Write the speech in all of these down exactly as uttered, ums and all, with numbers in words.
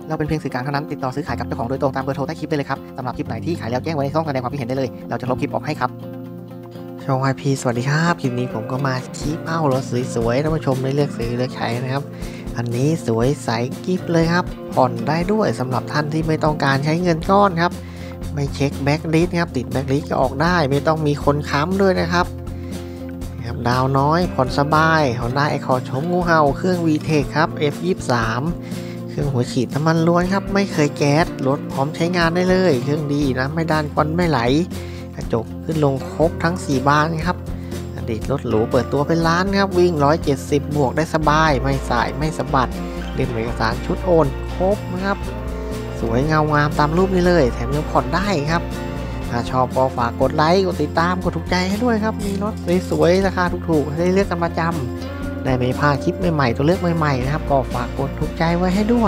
เราเป็นเพียงสื่อกลางเท่านั้นติดต่อซื้อขายกับเจ้าของโดยตรงตามเบอร์โทรใต้คลิปได้เลยครับสำหรับคลิปไหนที่ขายแล้วแจ้งไว้ในช่องแสดงความคิดเห็นได้เลยเราจะลบคลิปออกให้ครับช่อง วาย พี สวัสดีครับคลิปนี้ผมก็มาชี้เป้ารถสวยๆท่านผู้ชมได้เลือกซื้อเลือกใช้นะครับอันนี้สวยใสกิ๊บเลยครับผ่อนได้ด้วยสำหรับท่านที่ไม่ต้องการใช้เงินก้อนครับไม่เช็คแบ็คลิสต์ครับติดแบ็คลิสต์ก็ออกได้ไม่ต้องมีคนค้ำด้วยนะครับดาวน้อยผ่อนสบาย Honda Accord ชมงูเห่าเครื่อง วี เทค ครับ เอฟ ยี่สิบสาม เครื่องหัวฉีดน้ำมันล้วนครับไม่เคยแก๊สรถพร้อมใช้งานได้เลยเครื่องดีนะไม่ด้านควันไม่ไหลกระจกขึ้นลงครบทั้งสี่บานครับอดีตรถหรูเปิดตัวเป็นล้านครับวิ่งหนึ่งร้อยเจ็ดสิบบวกได้สบายไม่สายไม่สะบัดเล่มเอกสารชุดโอนครบนะครับสวยเงางามตามรูปนี้เลยแถมยังผ่อนได้ครับถ้าชอบก็ฝากกดไลค์กดติดตามกดถูกใจให้ด้วยครับมีรถสวยๆราคาถูกๆได้เลือกกันประจำได้ไม่พลาดคลิปใหม่ๆตัวเลือกใหม่ๆนะครับก็ฝากกดถูกใจไว้ให้ด้วย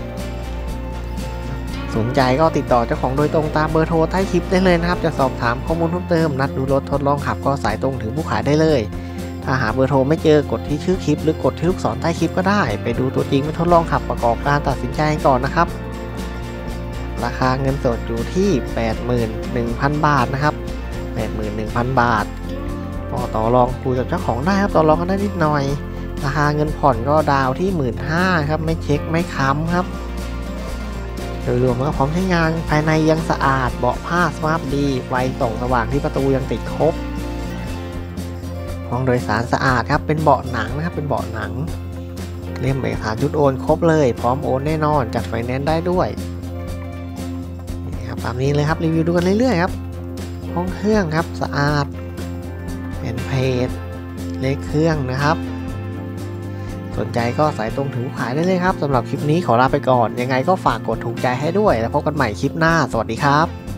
สนใจก็ติดต่อเจ้าของโดยตรงตามเบอร์โทรใต้คลิปได้เลยนะครับจะสอบถามข้อมูลเพิ่มเติมนัดดูรถทดลองขับก็สายตรงถึงผู้ขายได้เลยถ้าหาเบอร์โทรไม่เจอกดที่ชื่อคลิปหรือกดที่ลูกศรใต้คลิปก็ได้ไปดูตัวจริงไปทดลองขับประกอบการตัดสินใจก่อนนะครับราคาเงินสดอยู่ที่ แปดหมื่นหนึ่งพัน บาทนะครับ แปดหมื่นหนึ่งพัน บาทก็ต่อรองคุยกับเจ้าของได้ครับต่อรองกันได้นิดหน่อยราคาเงินผ่อนก็ดาวที่ หนึ่งหมื่นห้าพัน ครับไม่เช็คไม่ค้ำครับโดยรวมก็พร้อมใช้งานภายในยังสะอาดเบาะผ้าสภาพดีไฟส่องสว่างที่ประตูยังติดครบห้องโดยสารสะอาดครับเป็นเบาะหนังนะครับเป็นเบาะหนังเล่มเอกสารชุดโอนครบเลยพร้อมโอนแน่นอนจัดไฟแนนซ์ได้ด้วยนี่ครับตามนี้เลยครับรีวิวดูกันเรื่อยๆครับห้องเครื่องครับสะอาดเป็นเพจเลขเครื่องนะครับสนใจก็สายตรงถึงผู้ขายได้เลยครับสำหรับคลิปนี้ขอลาไปก่อนยังไงก็ฝากกดถูกใจให้ด้วยแล้วพบกันใหม่คลิปหน้าสวัสดีครับ